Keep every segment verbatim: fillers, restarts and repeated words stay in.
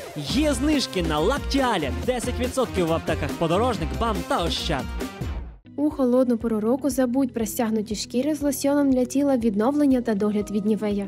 Є знижки на Лактіалі – десять відсотків в аптеках «Подорожник», «БАМ» та «Ощад». У холодну пору року забудь про стягнуті шкіри з лосьоном для тіла, відновлення та догляд від Нівея.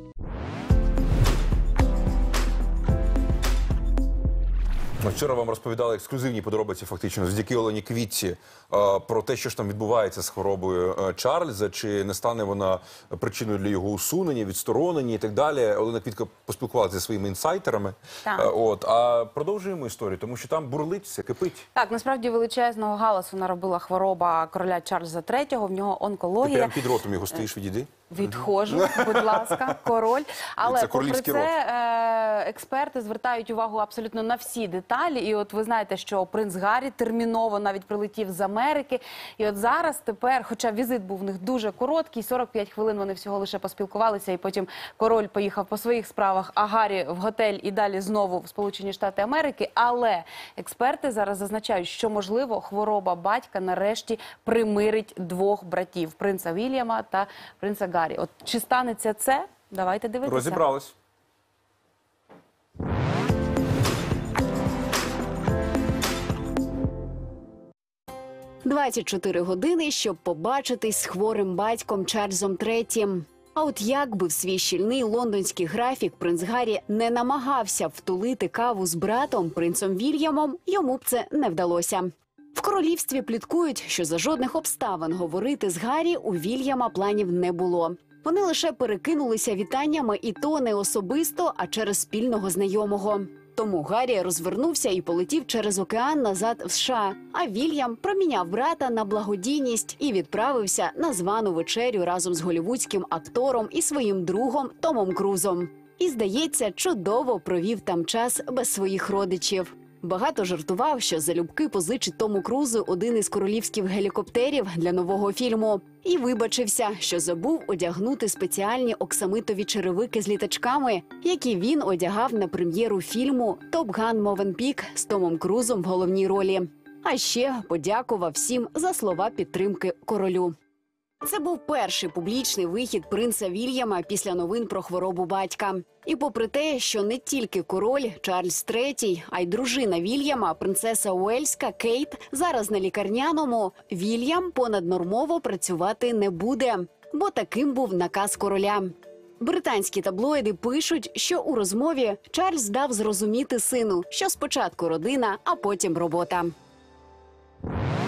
Вчора вам розповідали ексклюзивні подробиці, фактично, завдяки Олені Квітці, про те, що ж там відбувається з хворобою Чарльза, чи не стане вона причиною для його усунення, відсторонення і так далі. Олена Квітка поспілкувалася зі своїми інсайтерами. От, а продовжуємо історію, тому що там бурлить, все кипить. Так, насправді величезного галасу наробила хвороба короля Чарльза третього, в нього онкологія. Ти прямо під ротом його стоїш, відійди. Відходжу, будь ласка, король. Але це попри королівський це е експерти звертають увагу абсолютно на всі деталі. І от ви знаєте, що принц Гаррі терміново навіть прилетів з Америки. І от зараз тепер, хоча візит був в них дуже короткий, сорок п'ять хвилин вони всього лише поспілкувалися, і потім король поїхав по своїх справах, а Гаррі в готель і далі знову в Сполучені Штати Америки. Але експерти зараз зазначають, що, можливо, хвороба батька нарешті примирить двох братів – принца Вільяма та принца Гаррі. От чи станеться це? Давайте дивитися. Розібрались. двадцять чотири години, щоб побачитись з хворим батьком Чарльзом третім. А от як би в свій щільний лондонський графік принц Гаррі не намагався втулити каву з братом, принцом Вільямом, йому б це не вдалося. В королівстві пліткують, що за жодних обставин говорити з Гаррі у Вільяма планів не було. Вони лише перекинулися вітаннями, і то не особисто, а через спільного знайомого. Тому Гаррі розвернувся і полетів через океан назад в США, а Вільям проміняв брата на благодійність і відправився на звану вечерю разом з голлівудським актором і своїм другом Томом Крузом. І, здається, чудово провів там час без своїх родичів. Багато жартував, що залюбки позичить Тому Крузу один із королівських гелікоптерів для нового фільму. І вибачився, що забув одягнути спеціальні оксамитові черевики з літачками, які він одягав на прем'єру фільму «Топ Ган Мовенпік» з Томом Крузом в головній ролі. А ще подякував всім за слова підтримки королю. Це був перший публічний вихід принца Вільяма після новин про хворобу батька. І попри те, що не тільки король Чарльз третій, а й дружина Вільяма, принцеса Уельська Кейт, зараз на лікарняному, Вільям понаднормово працювати не буде, бо таким був наказ короля. Британські таблоїди пишуть, що у розмові Чарльз дав зрозуміти сину, що спочатку родина, а потім робота.